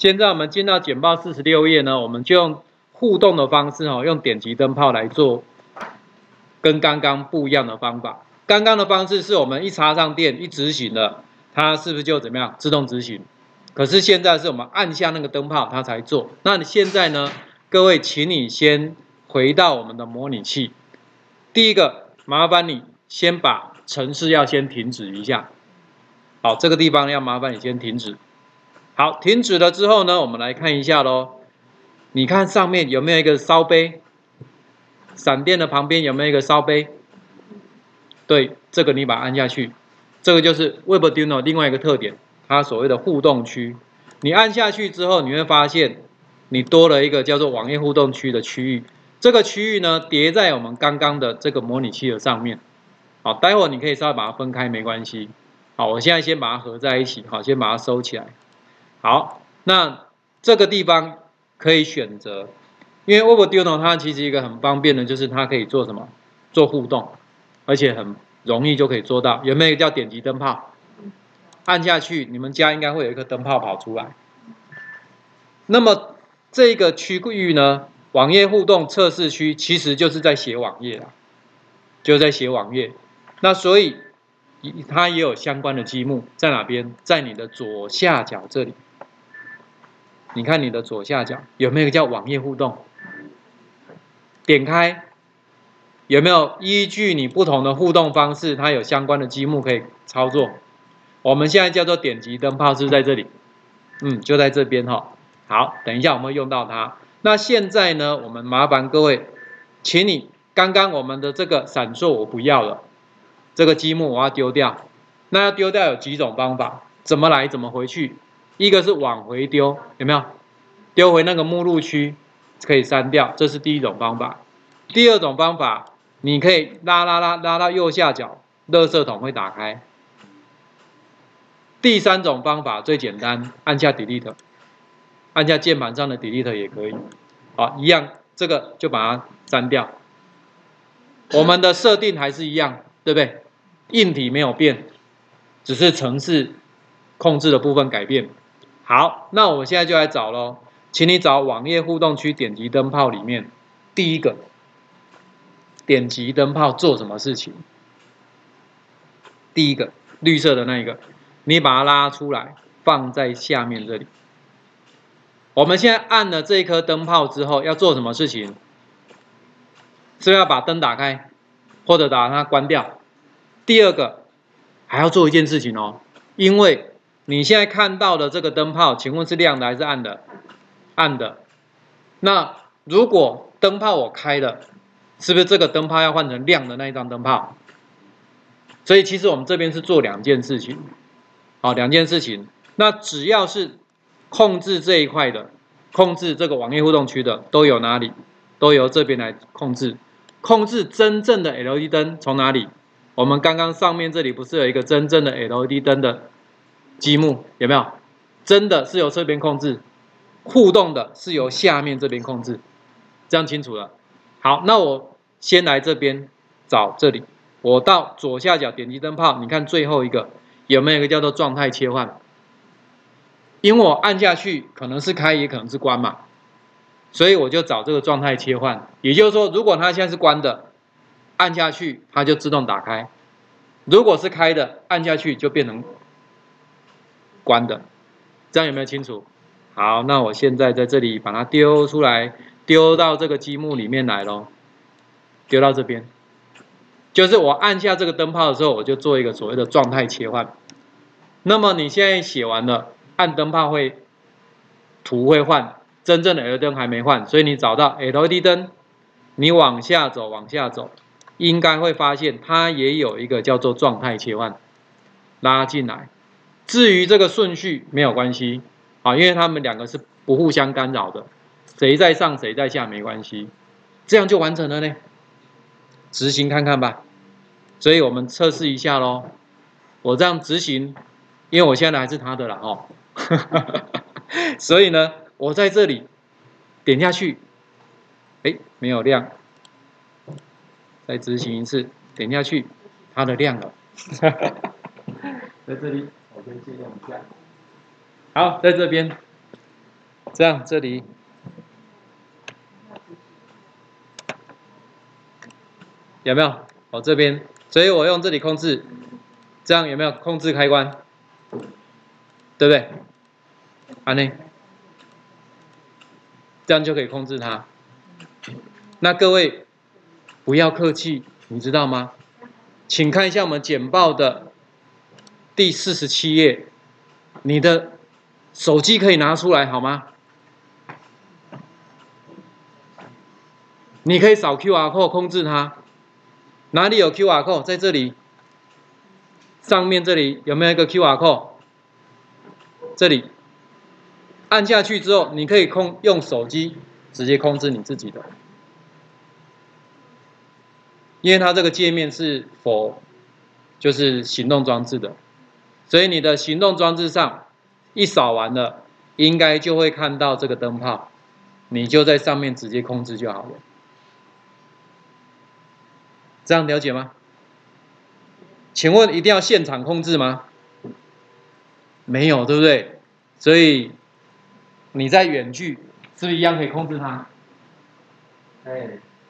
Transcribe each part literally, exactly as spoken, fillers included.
现在我们进到简报四十六页呢，我们就用互动的方式哦，用点击灯泡来做跟刚刚不一样的方法。刚刚的方式是我们一插上电一执行了，它是不是就怎么样自动执行？可是现在是我们按下那个灯泡它才做。那你现在呢，各位，请你先回到我们的模拟器。第一个，麻烦你先把程式要先停止一下。好，这个地方要麻烦你先停止。好，停止了之后呢，我们来看一下咯。你看上面有没有一个烧杯？闪电的旁边有没有一个烧杯？对，这个你把它按下去。这个就是 Webarduino 另外一个特点，它所谓的互动区。你按下去之后，你会发现你多了一个叫做网页互动区的区域。这个区域呢，叠在我们刚刚的这个模拟器的上面。好，待会儿你可以稍微把它分开，没关系。好，我现在先把它合在一起，好，先把它收起来。好，那这个地方可以选择，因为 Webarduino 它其实一个很方便的，就是它可以做什么？做互动，而且很容易就可以做到。有没有一个叫点击灯泡？按下去，你们家应该会有一颗灯泡跑出来。那么这个区域呢，网页互动测试区其实就是在写网页啦，就在写网页。那所以它也有相关的积木在哪边？在你的左下角这里。你看你的左下角有没有一个叫网页互动？点开，有没有依据你不同的互动方式，它有相关的积木可以操作？我们现在叫做点击灯泡，是不是在这里？嗯，就在这边哈。好，等一下我们会用到它。那现在呢，我们麻烦各位，请你刚刚我们的这个闪烁我不要了，这个积木我要丢掉。那要丢掉有几种方法？怎么来怎么回去？一个是往回丢，有没有？丢回那个目录区，可以删掉，这是第一种方法。第二种方法，你可以拉拉拉拉到右下角，垃圾桶会打开。第三种方法最简单，按下 Delete， 按下键盘上的 Delete 也可以。好，一样，这个就把它删掉。我们的设定还是一样，对不对？硬体没有变，只是程式控制的部分改变。好，那我现在就来找咯，请你找网页互动区点击灯泡里面第一个点击灯泡做什么事情？第一个绿色的那一个，你把它拉出来，放在下面这里。我们现在按了这一颗灯泡之后，要做什么事情？是不是要把灯打开，或者把它关掉？第二个还要做一件事情哦，因为你现在看到的这个灯泡，请问是亮的还是暗的？暗的。那如果灯泡我开了，是不是这个灯泡要换成亮的那一张灯泡？所以其实我们这边是做两件事情，好，两件事情。那只要是控制这一块的，控制这个网页互动区的，都由哪里？都由这边来控制。控制真正的 L E D 灯从哪里？我们刚刚上面这里不是有一个真正的 L E D 灯的积木，有没有？真的是由这边控制，互动的是由下面这边控制，这样清楚了？好，那我先来这边找这里，我到左下角点击灯泡，你看最后一个有没有一个叫做状态切换？因为我按下去可能是开也可能是关嘛，所以我就找这个状态切换。也就是说，如果它现在是关的，按下去它就自动打开；如果是开的，按下去就变成关的。这样有没有清楚？好，那我现在在这里把它丢出来，丢到这个积木里面来咯，丢到这边。就是我按下这个灯泡的时候，我就做一个所谓的状态切换。那么你现在写完了，按灯泡会图会换，真正的 L E D 灯还没换，所以你找到 L E D 灯，你往下走，往下走，应该会发现它也有一个叫做状态切换，拉进来。至于这个顺序没有关系，啊，因为他们两个是不互相干扰的，谁在上谁在下没关系，这样就完成了呢。执行看看吧，所以我们测试一下咯。我这样执行，因为我现在还是他的啦哦，所以呢，我在这里点下去，哎，没有亮，再执行一次，点下去，它的亮了，在这里我先借用一下，好，在这边这样这里有没有？我这边，所以我用这里控制，这样有没有控制开关？对不对？安内，这样就可以控制它。那各位不要客气，你知道吗？请看一下我们简报的第四十七页，你的手机可以拿出来好吗？你可以扫 Q R code 控制它。哪里有 Q R code？ 在这里，上面这里有没有一个 Q R code？ 这里按下去之后，你可以控用手机直接控制你自己的，因为它这个界面是 for 就是行动装置的，所以你的行动装置上一扫完了，应该就会看到这个灯泡，你就在上面直接控制就好了。这样了解吗？请问一定要现场控制吗？没有，对不对？所以你在远距是不是一样可以控制它？哎，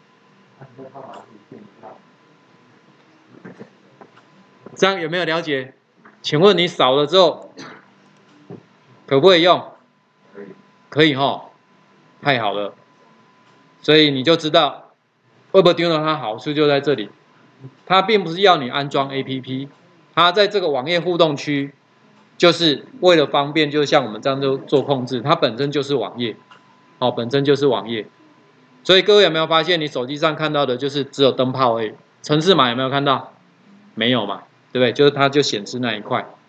这样有没有了解？请问你扫了之后，可不可以用？可以哈，太好了。所以你就知道 WebDuino 它好处就在这里，它并不是要你安装 A P P， 它在这个网页互动区，就是为了方便，就像我们这样就做控制，它本身就是网页，哦，本身就是网页。所以各位有没有发现，你手机上看到的就是只有灯泡而已，程式码有没有看到？没有嘛，对不对？就是它就显示那一块。